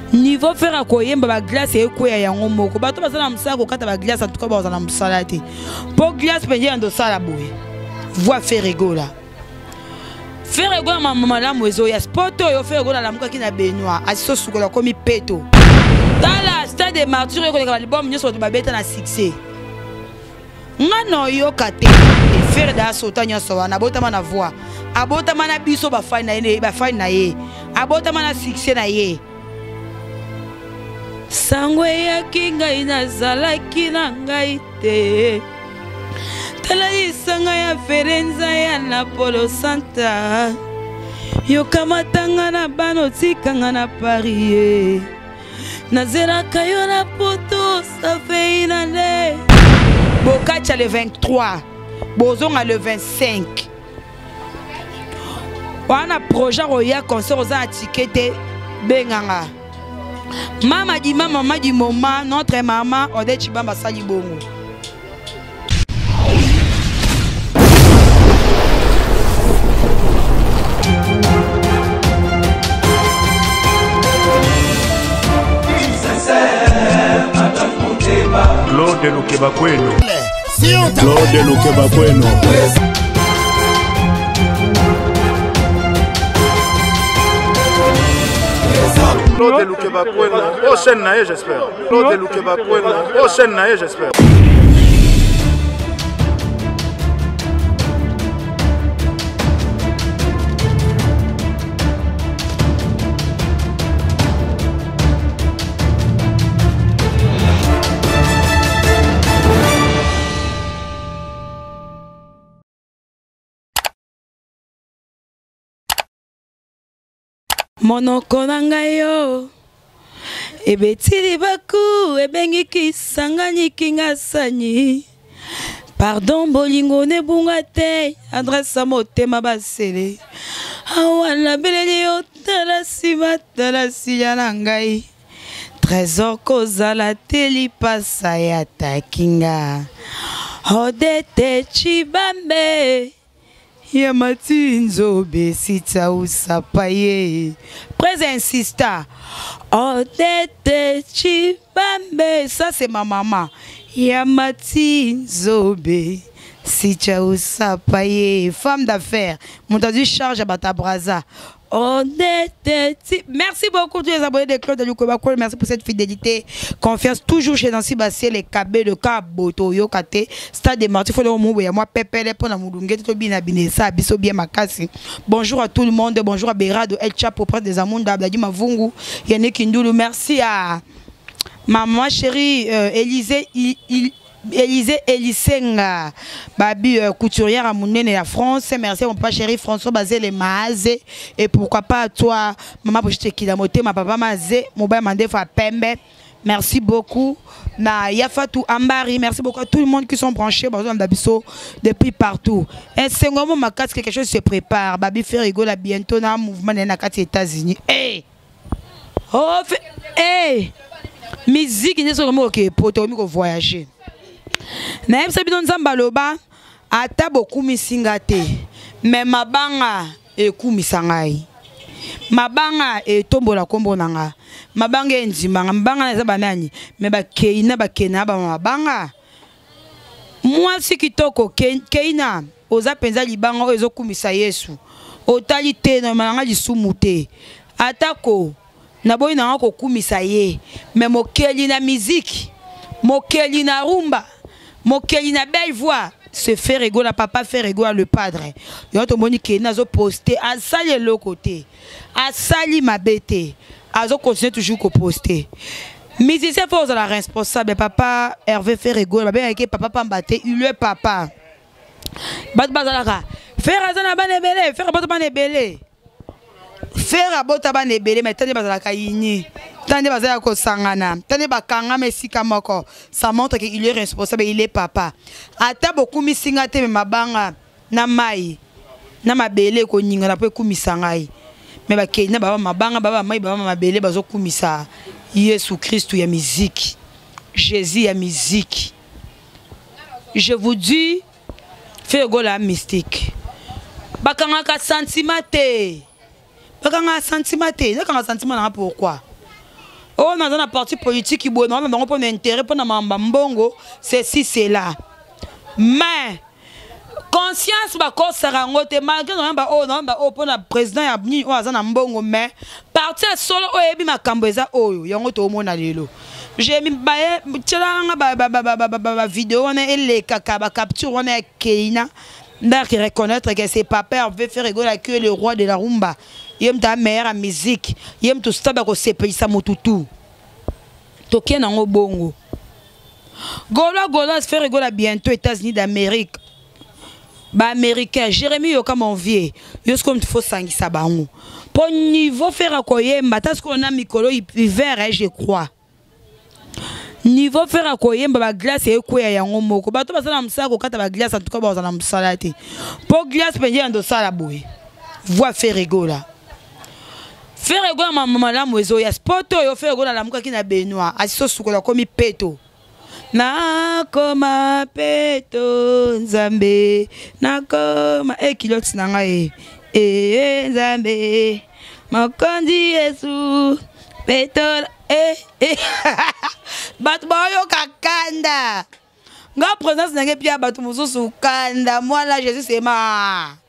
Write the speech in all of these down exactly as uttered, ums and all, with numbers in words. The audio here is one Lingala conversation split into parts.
niveau faire koyemba ba glace e koya yango moko bato basala musala ko kata ba glace en tout cas bazala musala te po glace penje ando sala boye voix Ferrego là Ferrego na mama la mwezo ya sport yo Ferrego la lamuka ki na Benoît asiso sukola komi peto tala stade de martyr ko ka album nyoso to babeta na succès ngano yo kate e faire da sota nyoso wana botama na voix abotama na biso ba fine na ye ba fine na ye abotama na succès na ye sangwe ya kinga inazalaki na ngai te tala isanga ya Ferenza ya Napolo Santa yokamatanga na bano tikanga na Paris nazeraka yo na poto ça fait une année Bokacha le vingt-trois bozonga le vingt-cinq wana projet roya concert aux atiquette benganga Mama di mama, mama di mama, notre maman, Odette Chibamba Sali Bongo. Claude Lukeba Kweno. Claude Lukeba Kweno. Claude Lukeba Kweno. Prochaine naïe, j'espère. Claude Lukeba Kweno. Prochaine naïe, j'espère. Monoko nanga yo ebetili baku ebengi kisangani kinga sanyi pardon bolingo ne bunga te adresse motema basele awana beleli yo tala sima tala siya na ngai trésor kozala teli pasa ya takinga Odette Chibambe Yamati nzobe sita usapaye Présent insista Odette Chibambe ça c'est ma maman Yamati nzobe sita usapaye femme d'affaires montagne charge à Batabraza Odette. Merci beaucoup tous les abonnés de Claude Lukeba Kweno. Merci pour cette fidélité, confiance toujours chez Nancy Bassier, les K B, le Kaboto, Yokate, Stade des Martyrs, Folo Moué, moi Pépé, pour la Moulungue, tout bien Binessa, Bisso bien Makasi. Bonjour à tout le monde, bonjour à Berado, El Chapo, Prince des Amounda, Abdadi Mavungu, Yannick Indulu. Merci à maman chérie euh, Élisée. Il, il, Élisée Elisenga, Babi euh, couturière à Mounene la France. Merci à mon papa chéri François Bazé les Mazé. Et pourquoi pas à toi, maman Pochete Kidamote, ma papa Mazé, mon père Mandefa Pembe. Merci beaucoup. Na Yafatou Ambari, merci beaucoup à tout le monde qui sont branchés depuis partout. Et c'est un moment ma carte quelque chose se prépare. Babi Ferrego la bientôt dans mouvement des États-Unis. Hey! Oh, hey! Musique, il est sur le mot qui pour voyager. Na yebisa bino nzamba loba ata bokumi singate me mabanga ekumisa ngai mabanga etombola kombo nanga mabanga enzimanga mabanga na banani me bakeina bakena ba mabanga mwasi kitoko keina oza penza libanga ezokumisa Yesu otali te na malanga lisumu te atako na boyi na ko kumisa ye me mokeli na musique mokeli na rumba Mokeli na belle voix, se Ferrego la papa Ferrego le padre. Yo to moni ke nazo poster à sali le côté. À sali ma bête. Azo continue toujours ko poster. Musicien faut la responsable papa Hervé Ferrego, ba bien avec papa Pambate, il le papa. Bat bazalaka. Faire azana banebele, faire bota banebele. Faire bota banebele mais tande bazalaka yini. Tande bazaya ko sangana tande bakanga mesika moko ça montre qu'il est responsable, il est papa ata beaucoup misinga te mabanga na mai na mabele ko nyinga na pe kumisa ngai me bakenya baba mabanga baba mai baba mabele bazo kumisa Yesu Christ ya musique Jésus ya musique. Je vous dis fais go la mystique bakanga ka sentiment te bakanga sentiment te na ka sentiment na pourquoi On a un parti politique qui bon, on a un intérêt pour Mbongo, c'est si c'est là. Mais conscience ba ko sarango te malgré non ba o non ba o pour le président ya bni o azana Mbongo mais parti solo o ebi makambo eza oyo yango to mona lelo. J'ai mis ba tchelanga ba ba ba ba ba ba vidéo on est les kaka ba capture on est Keina d'art reconnaître que c'est papa veut faire rigoler que le roi de la rumba. Yem ta meilleure musique, yem tout ça ba ko sepelisa motutu. Toké nango bongo. Gola Gola se fait rigoler bientôt États-Unis d'Amérique. Ba américain Jérémy Yoka mon vieux. Yo ce comme il faut sangisa bango. Pour niveau faire koyemba parce qu'on a mikolo hiver je crois. Niveau faire koyemba ba glace e ko ya yango moko. Bato basala msako kata ba glace en tout cas ba na msalate. Pour glace penye ndo sala boy. Voix faire rigoler. Faire rigoler maman la mwezo ya sport yo faire rigoler la muka kina Benoît. Asiso sukola komi peto. Na koma peto nzambe na koma e kiloti nanga e e nzambe makondi Yesu peto e e bat boyo kakanda nga présence nanga pia batu mususu kanda moi là Jésus c'est ma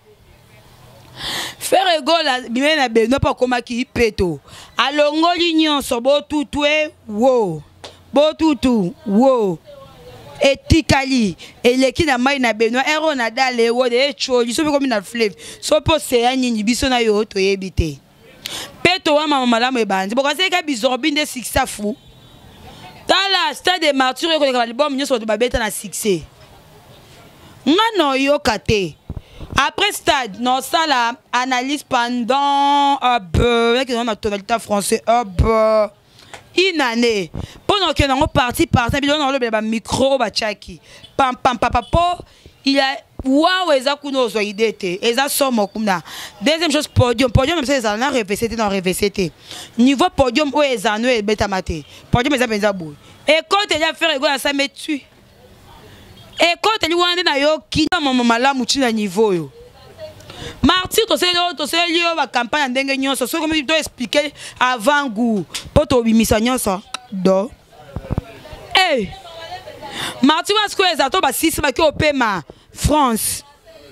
faire rigoler bimé na Benoît pas koma ki peto alongoli nyonso bo tutwe wo Botutu, wow, et Tikali, et les qui n'a pas na Benoît, et on a d'aller, ou des choses, ils sont comme une fleuve, so pour c'est un ni bisona yo to ebité. Peto wa maman madame e bandi, parce que quand bizorbi de succès fou. Dans la stade de martyrs, que l'album nous soit babeta na succès. Ngano yo kate. Après stade, non ça la analyse pendant un peu, avec la tonalité français, un peu. Une année pendant que nous parti parti on a le micro bachaki pam pam papa po il a waouh eza kuno zo idée eza somo kuna deuxième chose podium podium même ça eza na revct dans revct niveau podium o eza no e beta maté podium eza benza boy et quand il a fait rigoler ça me tue et quand il wande na yo ki maman malamu tina niveau yo Martyr, tu sais, tu sais, il y a une campagne en dengue, c'est comme tu dois expliquer avant goût. Pour te bimisa ça. Do. Eh. Martyr, parce que les attentes, bah, si c'est pas que au Pema, France.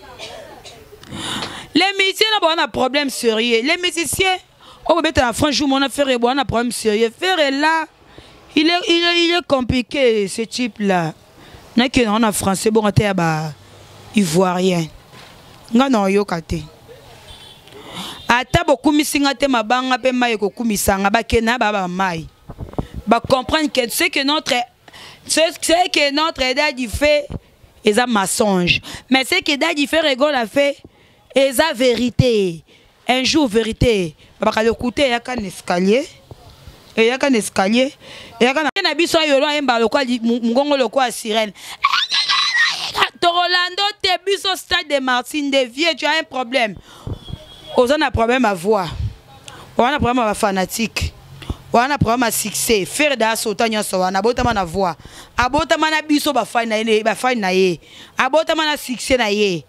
Les musiciens, on a un problème sérieux. Les musiciens, on va mettre en France, on a fait on a un problème sérieux. Faire là, il est, il est, il est compliqué, ce type-là. On a français, bon, on a ivoirien. Nga no yo kate ata boku misinga te mabanga pe mai ko kumisanga ba kena ba ba mai ba comprendre que c'est que notre c'est que notre dadi fait eza mensonge mais c'est que dadi fait rigole a fait eza vérité un jour vérité ba ka l'écouter ya kan escalier et ya kan escalier et ya kan na biso yo lo emba lo kwa ngongo lo kwa sirène. Rolando, t'es bus au stade de Martine de Vieux, tu as un problème. On a un problème à voir. On a un problème à fanatique. On a un problème à succès. Faire des sauts, on a un problème à voir. On a un problème à bus au bafai na ye. On a un problème à succès na ye.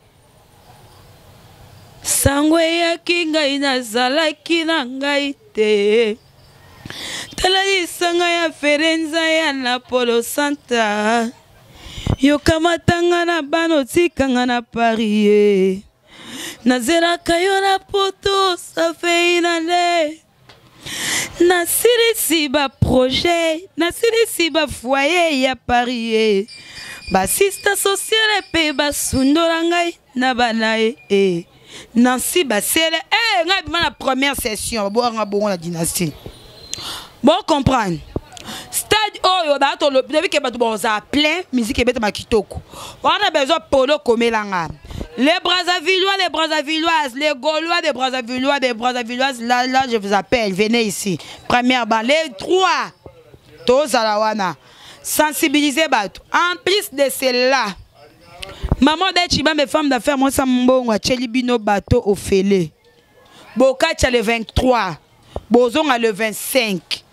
Sangwe ya kinga ina zala kina ngaite. Talali sanga ya Ferenza ya Napolo Santa. Yo kamatanga na bano tikanga na Paris. Nazera kayo na poto ça fait une année. Na siri si ba projet, na siri si ba foyer ya Paris. Ba sista sociale pe ba sundora ngai na banae eh. Nancy ba sele eh ngai bima na première session bo nga bongo la dynastie. Bon comprendre. Stade oyo ba to le depuis que ba to boza plein musique et beta makitoko. On a besoin polo komelanga. Les Brazzavillois, les Brazzavilloises, les Gaulois, des Brazzavillois, des Brazzavilloises, là, là, je vous appelle, venez ici. Première balle, les trois. Tous à la wana. Sensibiliser bateau. En plus de cela, maman d'Echiba, mes femmes d'affaires, moi, ça m'bongo, Tchelibino bateau au fêlé. Bokacha le vingt-trois. Bozon a le vingt-cinq.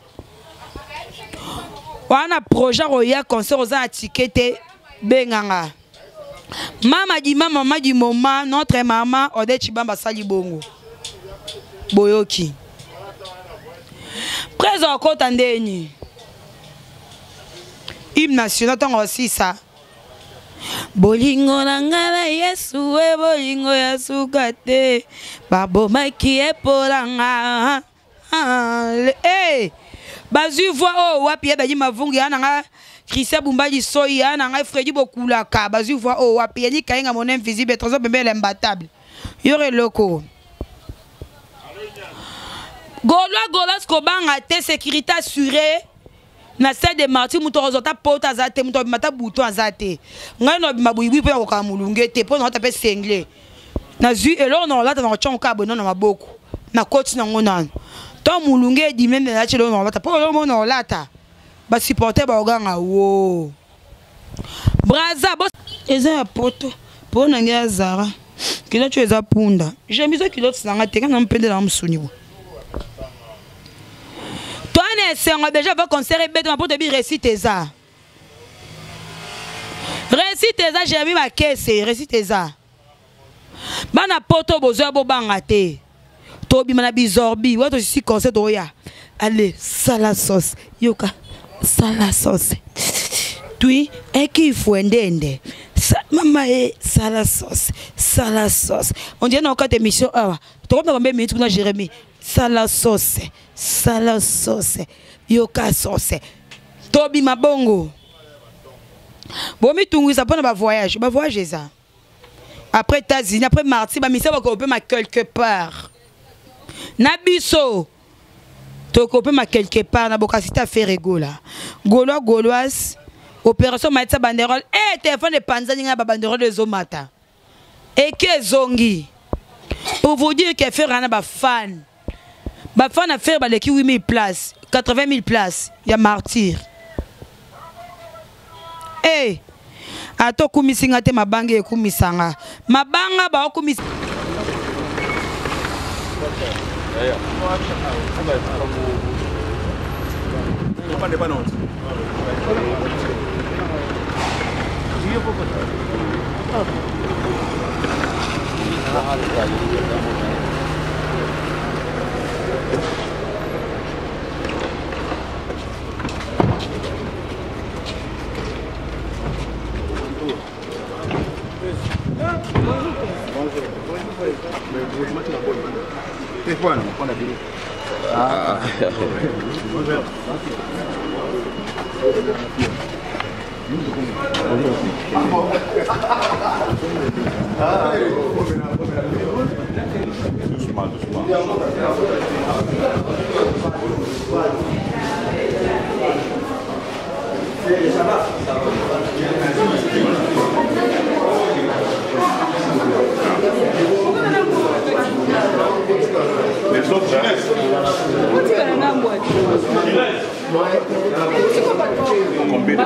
On a projet Roya concert aux étiquettes Benganga. Maman dit maman, maman dit maman, notre maman, Ode Chibamba Sali Bongo. Boyoki. Présent au côté ndeni. Hymne national tant aussi ça. Bolingo na ngala Yesu e bolingo ya sukate. Babo maki e polanga. Eh. Bazu voix oh wapi ba yima vungi ananga Christian Bumbali soyi ananga Freddy Bokulaka. Bazu voix oh wapi ni kainga mon invisible trésor bébé l'imbattable. Yore loko. Golo golas ko banga te sécurité assurée. Na salle de martyrs muto ozota pota zate muto mata bouton azate ngai no mabuibi pe ko mulunge te po na tape sengle na zu elo no lata na chonka bono na maboko na coach na ngona to mulunge di mende na chelo no lata po lo mo no lata ba supporter ba oganga wo braza boss eza ya poto po na ngia zara kilo cho eza punda j'ai mis kilo tsanga te kana mpende na msuni wo. C'est un déjà va concert et bête pour te dire récite ça. Récite ça, j'ai mis ma caisse, récite ça. Bana poto bozo bo bangate. Tobi mana bizorbi, wa to si concert oya. Allez, sala sauce. Yoka, sala sauce. Tui, et qui faut ndende. Maman est sala sauce, sala sauce. On dirait dans quatre émissions ah. Tu comprends combien de minutes qu'on a Jérémie? Sala sauce, sala sauce, yoka sauce. Tobi mabongo. Bon mi tungu ça pendant ba voyage, ba voyage ça. Après États-Unis, après Marty, ba misa ba ko ma quelque part. Na biso. To ko ma quelque part na bokasita ferego là. Gaulois gauloise, opération Maïtsa banderole, eh téléphone de Panzani ba banderole de Zomata. Et que zongi. Pour vous dire qu'elle fait rien à ba fan. Ba fan a fait ba les huit mille places, quatre-vingt mille places, il y a martyr. Eh, ato kumisinga te mabanga e kumisanga. Mabanga ba kumis. C'est quoi, non? Ah. Doucement, doucement. Ça va? Ça va. Les autres, je laisse. Combien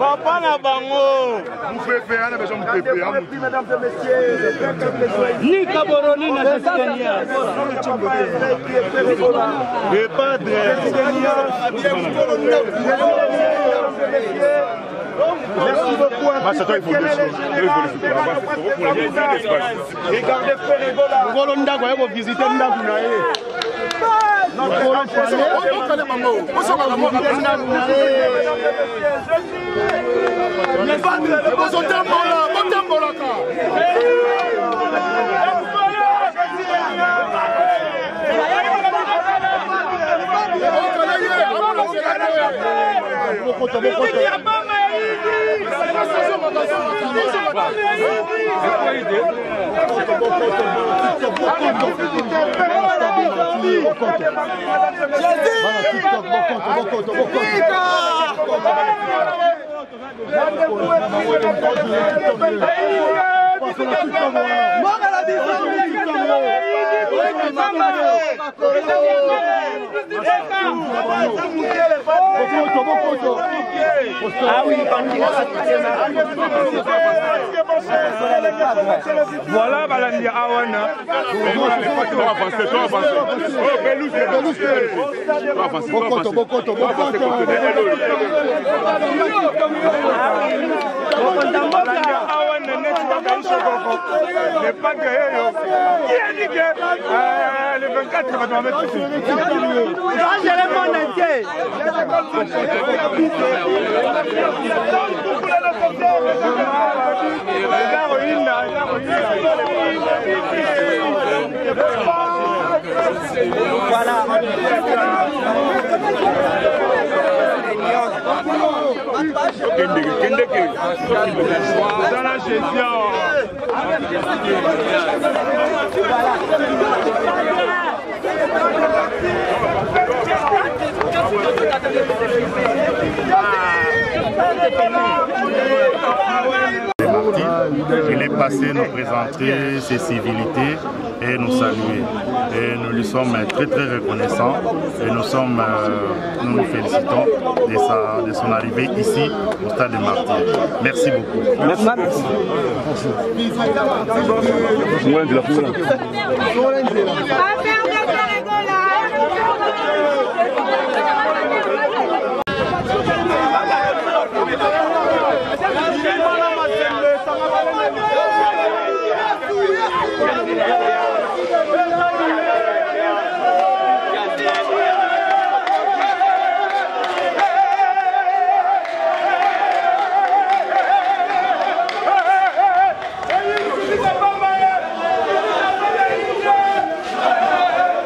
Papa na bango. Vous faites faire, on a besoin de faire. Merci mesdames et messieurs. Ni Caboroni na Saskia. Et pas de. Merci beaucoup à tous. Regardez frère Ebola. Golonda kwa yako visiter ndaku na yeye. Voilà, Balandi Awana. Les pas que qui a dit que le vingt-quatre va mettre ici. J'ai le monde entier. Voilà. Dans la gestion. Il est passé nous présenter ses civilités et nous saluer. Et nous lui sommes très très reconnaissants et nous, sommes, euh, nous nous félicitons de, sa, de son arrivée ici au stade des Martyrs. Merci beaucoup. Merci. Merci.